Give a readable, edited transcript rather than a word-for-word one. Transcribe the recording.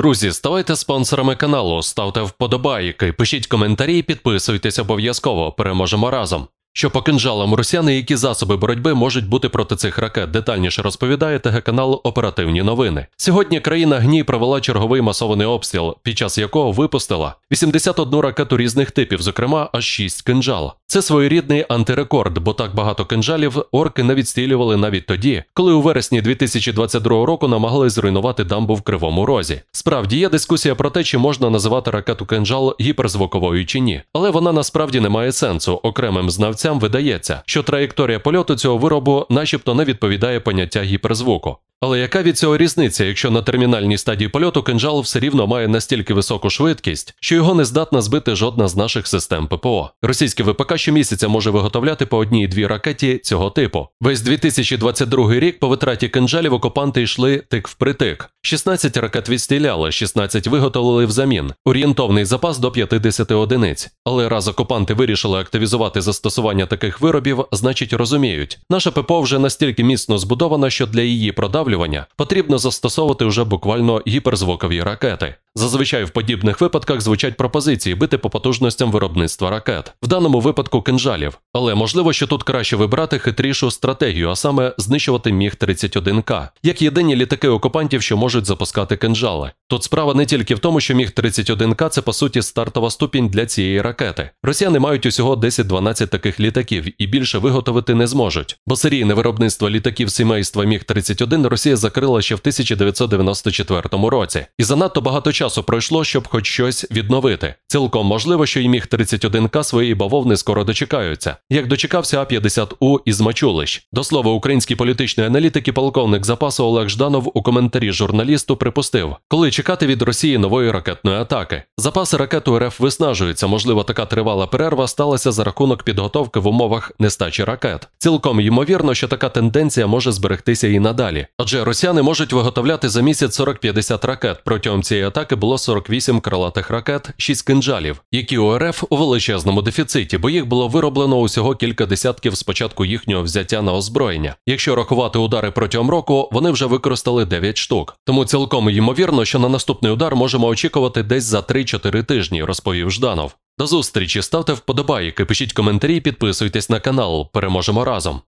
Друзі, ставайте спонсорами каналу, ставте вподобайки, пишіть коментарі, підписуйтесь обов'язково, переможемо разом. Що по кинджалам росіяни, які засоби боротьби можуть бути проти цих ракет, детальніше розповідає ТГ-канал «Оперативні новини». Сьогодні країна ГНІ провела черговий масований обстріл, під час якого випустила 81 ракету різних типів, зокрема аж 6 кинджал. Це своєрідний антирекорд, бо так багато кинджалів орки не відстрілювали навіть тоді, коли у вересні 2022 року намагались зруйнувати дамбу в Кривому Розі. Справді, є дискусія про те, чи можна називати ракету кинджал гіперзвуковою чи ні. Але вона насправді не має сенсу. Окремим знавцям видається, що траєкторія польоту цього виробу начебто не відповідає поняття гіперзвуку. Але яка від цього різниця, якщо на термінальній стадії польоту кинджал все рівно має настільки високу швидкість, що його не здатна збити жодна з наших систем ППО? Російське ВПК щомісяця може виготовляти по одній-дві ракеті цього типу. Весь 2022 рік по витраті кинджалів окупанти йшли тик впритик. 16 ракет відстріляли, 16 виготовили взамін. Орієнтовний запас до 50 одиниць. Але раз окупанти вирішили активізувати застосування таких виробів, значить розуміють, наша ППО вже настільки міцно збудована, що для її продавлювання потрібно застосовувати вже буквально гіперзвукові ракети. Зазвичай в подібних випадках звучать пропозиції бити по потужностям виробництва ракет, в даному випадку кинджалів. Але можливо, що тут краще вибрати хитрішу стратегію, а саме знищувати Міг-31К, як єдині літаки окупантів, що можуть запускати кинджали. Тут справа не тільки в тому, що Міг-31К – це по суті стартова ступінь для цієї ракети. Росіяни мають усього 10-12 таких літаків і більше виготовити не зможуть, бо серійне виробництво літаків сімейства Міг-31 Росія закрила ще в 1994 році. І занадто багато часу пройшло, щоб хоч щось відновити. Цілком можливо, що і Міг-31К своєї бавовни скоро дочекаються, як дочекався А-50У із Мачулищ. До слова, український політичний аналітик і полковник запасу Олег Жданов у коментарі журналісту припустив, коли чекати від Росії нової ракетної атаки. Запаси ракет у РФ виснажуються, можливо, така тривала перерва сталася за рахунок підготовки в умовах нестачі ракет. Цілком ймовірно, що така тенденція може зберегтися і надалі. Адже росіяни можуть виготовляти за місяць 40-50 ракет. Протягом цієї атаки було 48 крилатих ракет, 6 кинджалів, які у РФ у величезному дефіциті, бо їх було вироблено усього кілька десятків з початку їхнього взяття на озброєння. Якщо рахувати удари протягом року, вони вже використали 9 штук. Тому цілком ймовірно, що на наступний удар можемо очікувати десь за 3-4 тижні, розповів Жданов. До зустрічі, ставте вподобайки, пишіть коментарі, підписуйтесь на канал, переможемо разом.